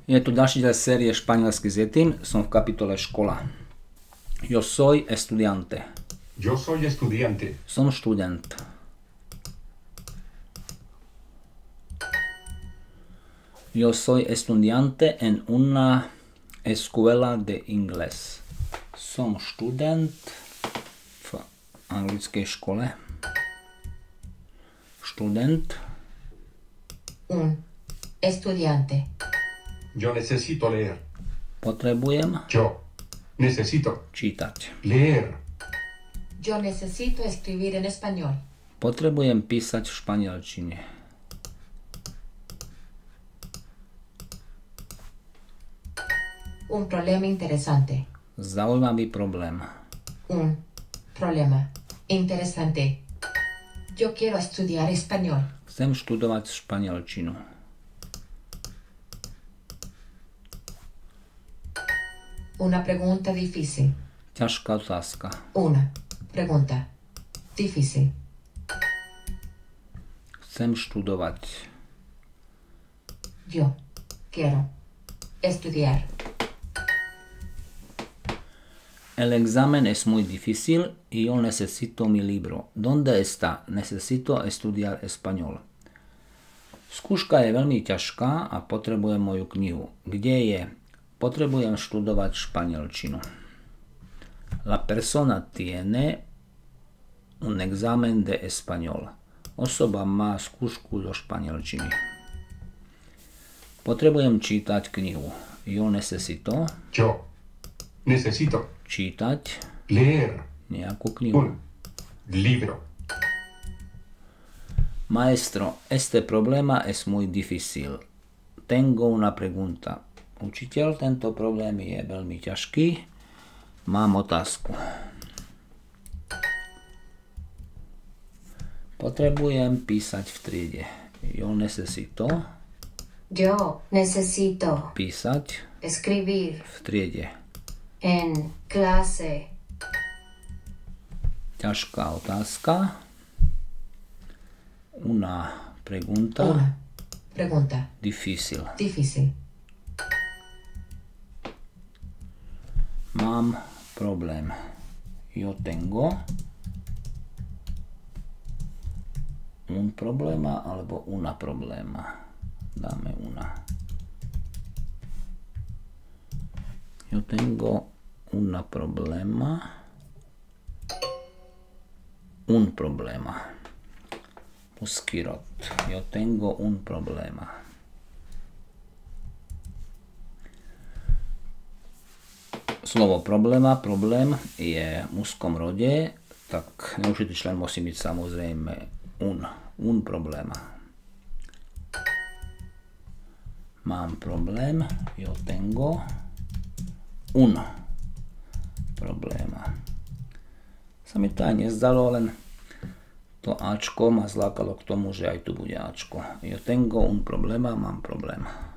Je tu ďalší diel série Španielsky s Yetim. Som v kapitole škola. Yo soy estudiante. Yo soy estudiante. Som študent. Yo soy estudiante en una escuela de inglés. Som študent v anglickej škole. Študent. Un estudiante. Yo necesito leer. Potrebujem Yo necesito čítať. leer. Yo necesito escribir en español. Potrebujem písať v španielčine. Un problema interesante. Zaujímavý problém. Un problema interesante. Yo quiero estudiar español. Chcem študovať španielčinu. Una pregunta difícil. Ťažká otázka. Una pregunta difícil. Chcem študovať. Yo quiero estudiar. El examen es muy difícil y yo necesito mi libro. ¿Dónde está? Necesito estudiar español. Skúška je veľmi ťažká a potrebujem moju knihu. Kde je? Potrebujem študovať španielčinu. La persona tiene un examen de español. Osoba má skúšku zo španielčiny. Potrebujem čítať knihu. Yo necesito Yo necesito čítať leer nejakú knihu. un libro. Maestro, este problema es muy difícil. Tengo una pregunta. Učiteľ, tento problém je veľmi ťažký. Mám otázku. Potrebujem písať v triede. Yo necesito Yo necesito písať escribir v triede. en clase. Ťažká otázka. Una pregunta Una pregunta difícil. difícil. Mám problém. Yo tengo un problema alebo una problema. Dáme una. Yo tengo una problema. Un problema. Muskirot. Yo tengo un problema. Slovo problém je v mužskom rode, tak neužitý člen musí byť samozrejme un problém. Mám problém, yo tengo un problema. Sa mi to aj nezdalo, len to Ačko ma zlákalo k tomu, že aj tu bude Ačko. Yo tengo un problema, mám problém.